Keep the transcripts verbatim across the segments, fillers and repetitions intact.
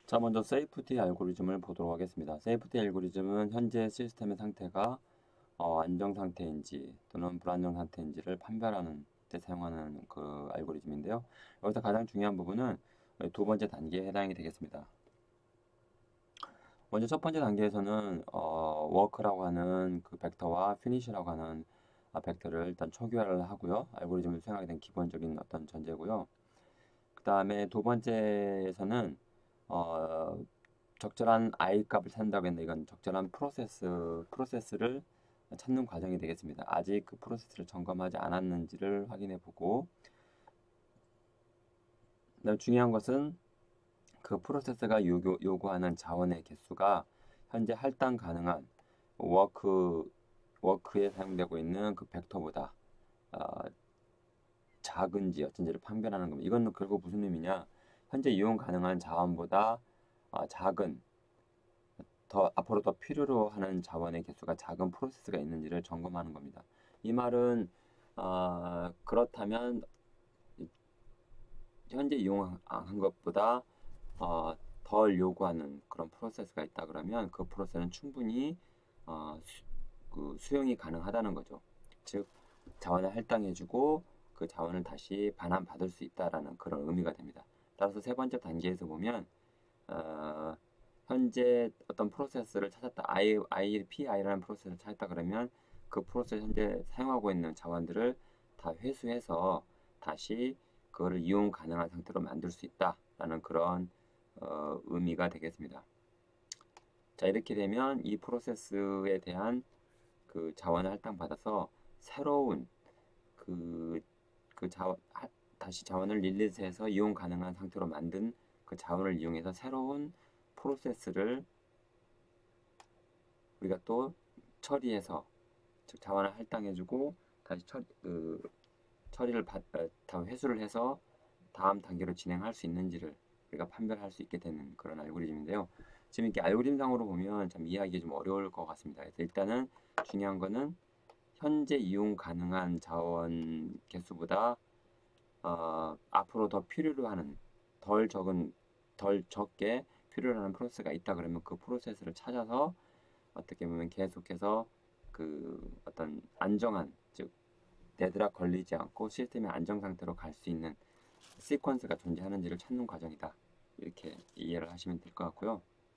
자, 먼저 세이프티 알고리즘을 보도록 하겠습니다. 세이프티 알고리즘은 현재 시스템의 상태가 어, 안정 상태인지 또는 불안정 상태인지를 판별하는 데 사용하는 그 알고리즘인데요. 여기서 가장 중요한 부분은 두 번째 단계에 해당이 되겠습니다. 먼저 첫 번째 단계에서는 어, 워크라고 하는 그 벡터와 피니시라고 하는 아, 벡터를 일단 초기화를 하고요. 알고리즘을 수행하게 된 기본적인 어떤 전제고요. 그 다음에 두 번째에서는 어, 적절한 i 값을 찾는다고 했는데 이건 적절한 프로세스 프로세스를 찾는 과정이 되겠습니다. 아직 그 프로세스를 점검하지 않았는지를 확인해 보고, 그다음 중요한 것은 그 프로세스가 요구, 요구하는 자원의 개수가 현재 할당 가능한 워크 워크에 사용되고 있는 그 벡터보다 어, 작은지 어쩐지를 판별하는 겁니다. 이건 결국 무슨 의미냐? 현재 이용 가능한 자원보다 어, 작은, 더 앞으로 더 필요로 하는 자원의 개수가 작은 프로세스가 있는지를 점검하는 겁니다. 이 말은 어, 그렇다면 현재 이용한 것보다 어, 덜 요구하는 그런 프로세스가 있다 그러면 그 프로세스는 충분히 어, 수, 그 수용이 가능하다는 거죠. 즉 자원을 할당해주고 그 자원을 다시 반환받을 수 있다라는 그런 의미가 됩니다. 따라서 세 번째 단계에서 보면 어, 현재 어떤 프로세스를 찾았다. I, I, 피아이라는 프로세스를 찾았다 그러면 그 프로세스 현재 사용하고 있는 자원들을 다 회수해서 다시 그거를 이용 가능한 상태로 만들 수 있다라는 그런 어, 의미가 되겠습니다. 자, 이렇게 되면 이 프로세스에 대한 그 자원을 할당받아서 새로운 그, 그 자원, 하- 다시 자원을 릴리즈해서 이용 가능한 상태로 만든 그 자원을 이용해서 새로운 프로세스를 우리가 또 처리해서, 즉 자원을 할당해주고 다시 처리, 그, 처리를 받, 어, 다 회수를 해서 다음 단계로 진행할 수 있는지를 우리가 판별할 수 있게 되는 그런 알고리즘인데요. 지금 이렇게 알고리즘상으로 보면 참 이해하기 좀 어려울 것 같습니다. 그래서 일단은 중요한 거는 현재 이용 가능한 자원 개수보다 어, 앞으로 더 필요로 하는, 덜 적은 덜 적게 필요로 하는 프로세스가 있다 그러면 그 프로세스를 찾아서 어떻게 보면 계속해서 그 어떤 안정한, 즉 데드락 걸리지 않고 시스템의 안정 상태로 갈 수 있는 시퀀스가 존재하는지를 찾는 과정이다. 이렇게 이해를 하시면 될 것 같고요.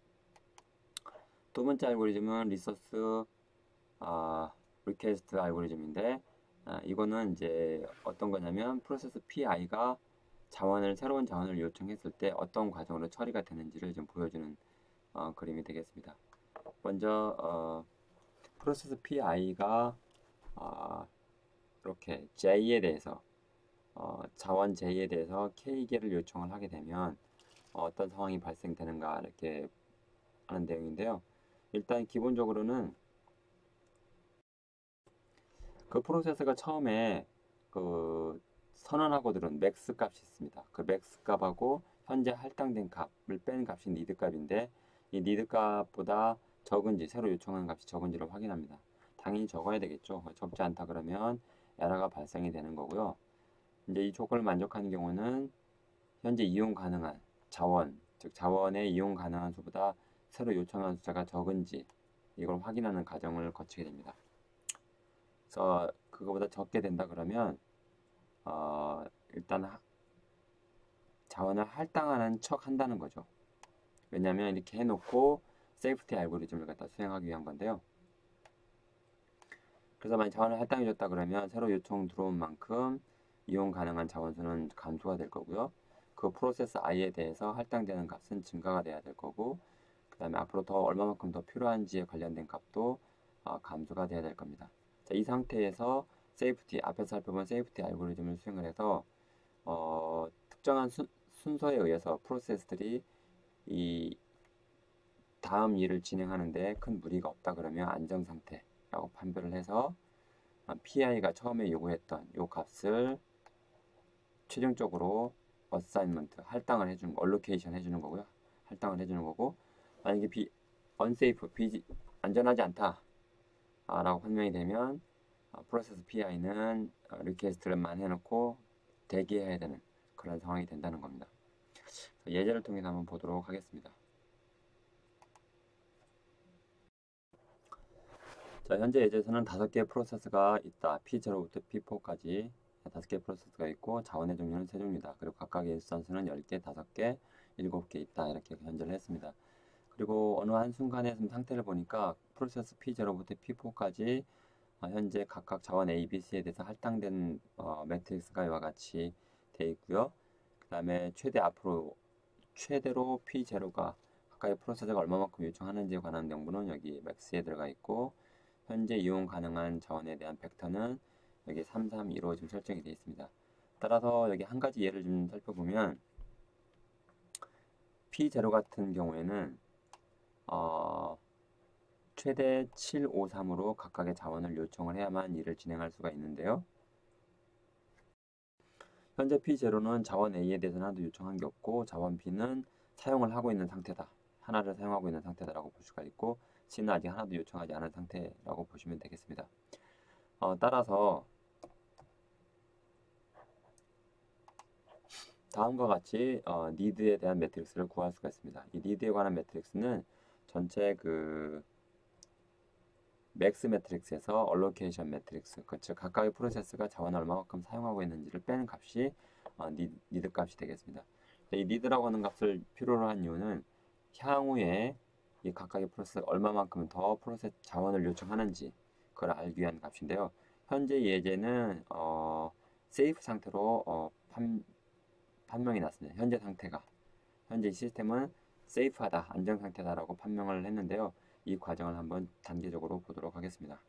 두 번째 알고리즘은 리소스 아, 리퀘스트 알고리즘인데, 아, 이거는 이제 어떤 거냐면 프로세스 피아이가 자원을 새로운 자원을 요청했을 때 어떤 과정으로 처리가 되는지를 좀 보여주는 어, 그림이 되겠습니다. 먼저 어, 프로세스 피아이가 어, 이렇게 J에 대해서 어, 자원 J에 대해서 K개를 요청을 하게 되면 어, 떤 상황이 발생되는가 이렇게 하는 내용인데요. 일단 기본적으로는 그 프로세스가 처음에 그 선언하고 들은 맥스 값이 있습니다. 그 맥스 값하고 현재 할당된 값을 뺀 값이 니드 값인데, 이 니드 값보다 적은지, 새로 요청한 값이 적은지를 확인합니다. 당연히 적어야 되겠죠. 적지 않다 그러면 에러가 발생이 되는 거고요. 이제 이 조건을 만족하는 경우는 현재 이용 가능한 자원, 즉 자원의 이용 가능한 수보다 새로 요청한 숫자가 적은지 이걸 확인하는 과정을 거치게 됩니다. 그래서 그거보다 적게 된다 그러면 어, 일단 하- 자원을 할당하는 척 한다는 거죠. 왜냐하면 이렇게 해놓고 세이프티 알고리즘을 갖다 수행하기 위한 건데요. 그래서 만약 자원을 할당해줬다 그러면 새로 요청 들어온 만큼 이용 가능한 자원수는 감소가 될 거고요. 그 프로세스 i에 대해서 할당되는 값은 증가가 돼야 될 거고, 그 다음에 앞으로 더 얼마만큼 더 필요한지에 관련된 값도 어, 감소가 돼야 될 겁니다. 자, 이 상태에서 세이프티, 앞에서 살펴본 세이프티 알고리즘을 수행을 해서 어, 특정한 수, 순서에 의해서 프로세스들이 이 다음 일을 진행하는데 큰 무리가 없다 그러면 안정 상태라고 판별을 해서 피아이가 처음에 요구했던 요 값을 최종적으로 어사인먼트, 할당을 해주는 거, 얼로케이션 해주는 거고요. 할당을 해주는 거고, 만약에 비, unsafe, 비, 안전하지 않다 라고 판명이 되면 어, 프로세스 피아이는 리퀘스트를만 해놓고 대기해야 되는 그런 상황이 된다는 겁니다. 예제를 통해서 한번 보도록 하겠습니다. 자, 현재 예제에서는 다섯 개의 프로세스가 있다. 피 제로부터 피 포까지 다섯 개의 프로세스가 있고 자원의 종류는 세 종류다. 그리고 각각의 인스턴스는 열 개, 다섯 개, 일곱 개 있다. 이렇게 현재를 했습니다. 그리고 어느 한순간에 상태를 보니까 프로세스 피 제로부터 피 포까지 현재 각각 자원 A, B, C에 대해서 할당된 어, 매트릭스가 이와 같이 되어 있고요. 그 다음에 최대 앞으로 최대로 피 제로가 각각의 프로세스가 얼마만큼 요청하는지에 관한 정보는 여기 맥스에 들어가 있고 현재 이용 가능한 자원에 대한 벡터는 여기 삼, 삼, 이로 지금 설정이 되어 있습니다. 따라서 여기 한 가지 예를 좀 살펴보면 피 제로 같은 경우에는 어, 최대 칠, 오, 삼으로 각각의 자원을 요청을 해야만 일을 진행할 수가 있는데요. 현재 피 제로는 자원 A에 대해서는 하나도 요청한 게 없고 자원 B는 사용을 하고 있는 상태다. 하나를 사용하고 있는 상태다라고 볼 수가 있고 C는 아직 하나도 요청하지 않은 상태라고 보시면 되겠습니다. 어, 따라서 다음과 같이 어, 니드에 대한 매트릭스를 구할 수가 있습니다. 이 니드에 관한 매트릭스는 전체 그 맥스 매트릭스에서 얼로케이션 매트릭스, 즉 각각의 프로세스가 자원을 얼마만큼 사용하고 있는지를 빼는 값이 어, 니, 니드 값이 되겠습니다. 이 니드라고 하는 값을 필요로 한 이유는 향후에 이 각각의 프로세스가 얼마만큼 더 프로세스 자원을 요청하는지 그걸 알기 위한 값인데요. 현재 예제는 어, 세이프 상태로 어, 판, 판명이 났습니다. 현재 상태가 현재 시스템은 세이프하다, 안정 상태다라고 판명을 했는데요. 이 과정을 한번 단계적으로 보도록 하겠습니다.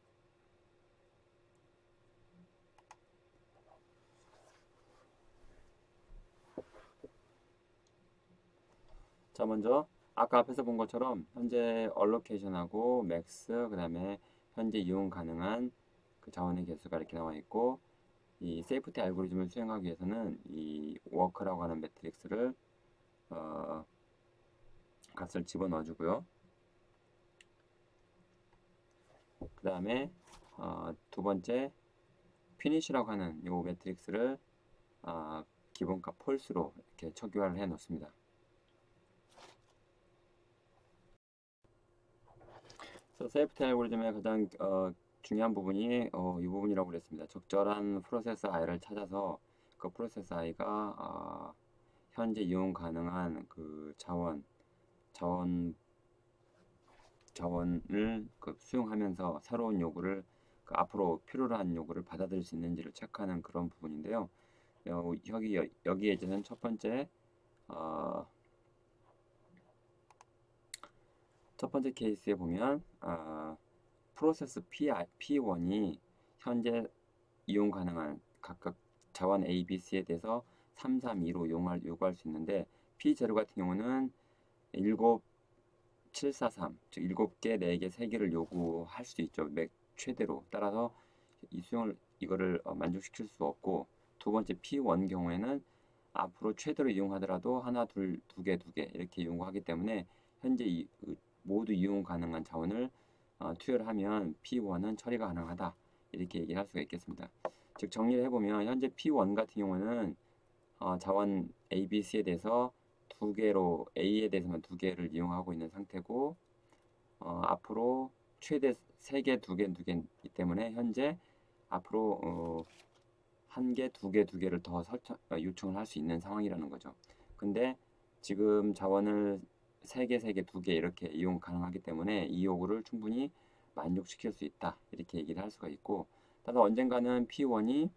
자, 먼저 아까 앞에서 본 것처럼 현재 얼로케이션하고 맥스, 그 다음에 현재 이용 가능한 그 자원의 개수가 이렇게 나와 있고 이 세이프티 알고리즘을 수행하기 위해서는 이 워크라고 하는 매트릭스를 어, 값을 집어넣어 주고요. 그 다음에 어, 두 번째 피니쉬라고 하는 이 매트릭스를 어, 기본값 폴스로 이렇게 초기화를 해 놓습니다. 그래서 세이프티 알고리즘의 가장 어, 중요한 부분이 어, 이 부분이라고 그랬습니다. 적절한 프로세스 I를 찾아서 그 프로세스 I가 어, 현재 이용 가능한 그 자원 자원 자원을 그 수용하면서 새로운 요구를 그 앞으로 필요로 한 요구를 받아들일 수 있는지를 체크하는 그런 부분인데요. 여, 여기 여기에 이제는 첫 번째 어, 첫 번째 케이스에 보면 어, 프로세스 P, P1이 현재 이용 가능한 각각 자원 A, B, C에 대해서 삼, 삼, 이로 요구할, 요구할 수 있는데 피 제로 같은 경우는 일곱, 칠, 사, 삼, 즉 일곱 개, 네 개, 세 개를 요구할 수도 있죠. 맥 최대로. 따라서 이 수용을 이거를 어, 만족시킬 수 없고 두 번째 피 원 경우에는 앞으로 최대로 이용하더라도 하나, 둘, 두 개, 두 개 이렇게 요구하기 때문에 현재 이, 그 모두 이용 가능한 자원을 어, 투여를 하면 피 원은 처리가 가능하다 이렇게 얘기할 수가 있겠습니다. 즉 정리를 해보면 현재 피 원 같은 경우는 어, 자원 A, B, C에 대해서 두 개로 A에 대해서만 두 개를 이용하고 있는 상태고 어, 앞으로 최대 세 개, 두 개, 두 개이기 때문에 현재 앞으로 어, 한 개, 두 개, 두 개를 더 설정, 어, 요청을 할 수 있는 상황이라는 거죠. 근데 지금 자원을 세 개, 세 개, 두 개 이렇게 이용 가능하기 때문에 이 요구를 충분히 만족시킬 수 있다. 이렇게 얘기를 할 수가 있고 따라서 언젠가는 피 원이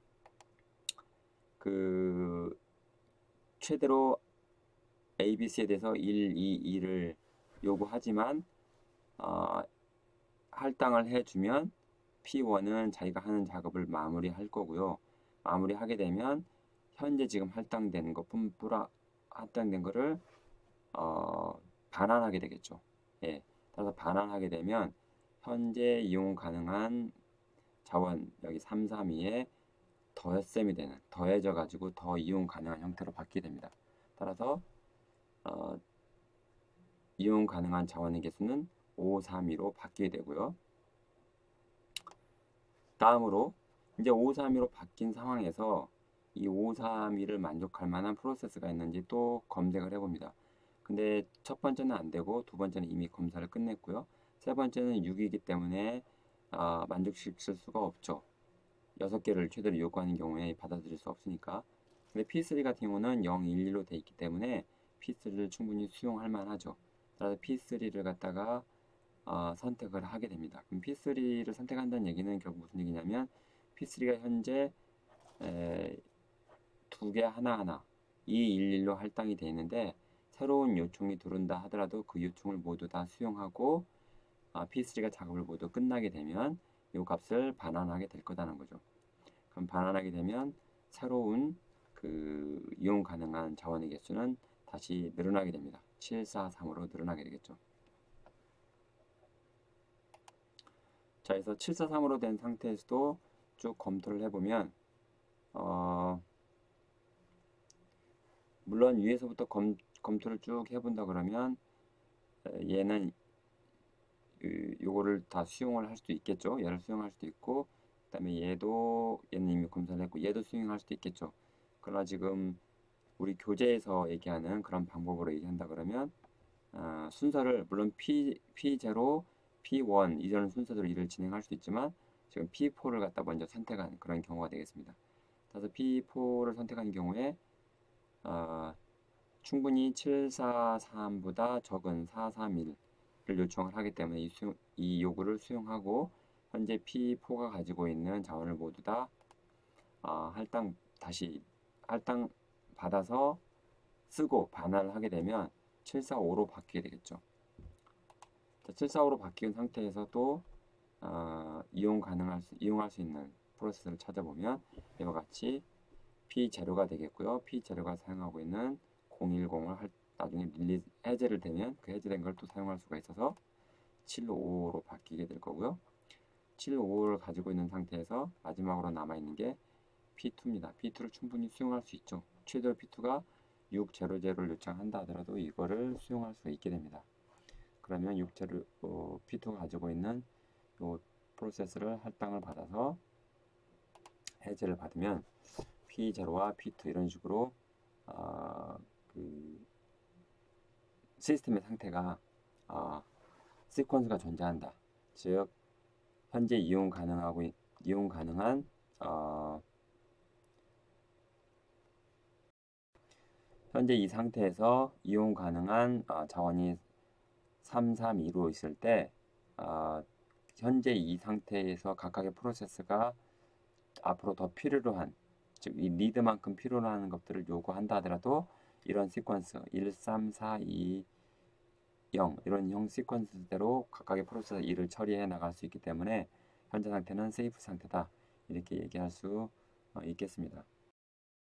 그 최대로 A, B, C에 대해서 일, 이, 이를 요구하지만 어, 할당을 해주면 피 원은 자기가 하는 작업을 마무리할 거고요. 마무리하게 되면 현재 지금 할당된 것뿐 뿌라 할당된 거를 어, 반환하게 되겠죠. 예. 따라서 반환하게 되면 현재 이용 가능한 자원 여기 삼, 삼, 이에 더셈이 되는 더해져 가지고 더 이용 가능한 형태로 바뀌게 됩니다. 따라서 어, 이용 가능한 자원의 개수는 오, 삼, 이로 바뀌게 되고요. 다음으로 이제 오, 삼, 이로 바뀐 상황에서 이 오삼일을 만족할 만한 프로세스가 있는지 또 검색을 해봅니다. 근데 첫 번째는 안 되고 두 번째는 이미 검사를 끝냈고요. 세 번째는 육이기 때문에 아, 만족시킬 수가 없죠. 여섯 개를 최대로 요구하는 경우에 받아들일 수 없으니까. 근데 피쓰리 같은 경우는 영, 일, 일로 돼 있기 때문에 피쓰리를 충분히 수용할 만하죠. 따라서 피쓰리를 갖다가 어, 선택을 하게 됩니다. 그럼 피쓰리를 선택한다는 얘기는 결국 무슨 얘기냐면 피쓰리가 현재 두 개 하나하나 이, 일, 일로 할당이 되어 있는데 새로운 요청이 들어온다 하더라도 그 요청을 모두 다 수용하고 아, 피쓰리가 작업을 모두 끝나게 되면 이 값을 반환하게 될 거다는 거죠. 그럼 반환하게 되면 새로운 그 이용 가능한 자원의 개수는 다시 늘어나게 됩니다. 칠사삼으로 늘어나게 되겠죠. 자, 그래서 칠사삼으로 된 상태에서도 쭉 검토를 해보면 어, 물론 위에서부터 검, 검토를 쭉 해본다 그러면 얘는 그 요거를 다 수용을 할 수도 있겠죠. 얘를 수용할 수도 있고 그 다음에 얘도 얘는 이미 검사를 했고 얘도 수용할 수도 있겠죠. 그러나 지금 우리 교재에서 얘기하는 그런 방법으로 얘기한다 그러면 어, 순서를 물론 P, P0, P1 이전 순서대로 일을 진행할 수도 있지만 지금 P4를 갖다 먼저 선택한 그런 경우가 되겠습니다. 그래서 피포를 선택한 경우에 어, 충분히 칠사삼보다 적은 사삼일을 요청을 하기 때문에 이, 수용, 이 요구를 수용하고 현재 피포가 가지고 있는 자원을 모두 다 어, 할당 다시 할당 받아서 쓰고 반환을 하게 되면 칠사오로 바뀌게 되겠죠. 자, 칠사오로 바뀐 상태에서 또 어, 이용 가능할 수, 이용할 수 있는 프로세스를 찾아보면 이와 같이 P 재료가 되겠고요. P 재료가 사용하고 있는 공일공을 할, 나중에 릴리즈 해제를 되면 그 해제된 걸 또 사용할 수가 있어서 칠오오로 바뀌게 될 거고요. 칠오오를 가지고 있는 상태에서 마지막으로 남아있는 게 피투입니다. 피투를 충분히 수용할 수 있죠. 최대로 피투가 육제로제로를 요청한다 하더라도 이거를 수용할 수 있게 됩니다. 그러면 육제로 어, 피투가 가지고 있는 이 프로세스를 할당을 받아서 해제를 받으면 피제로와 피투 이런 식으로 어, 그 시스템의 상태가 어, 시퀀스가 존재한다. 즉 현재 이용 가능하고 이용 가능한 어, 현재 이 상태에서 이용 가능한 어, 자원이 삼, 삼, 이로 있을 때 어, 현재 이 상태에서 각각의 프로세스가 앞으로 더 필요로 한 즉 이 리드만큼 필요로 하는 것들을 요구한다 하더라도 이런 시퀀스 일, 삼, 사, 이, 영 이런 형 시퀀스대로 각각의 프로세스 일을 처리해 나갈 수 있기 때문에 현재 상태는 세이프 상태다 이렇게 얘기할 수 있겠습니다.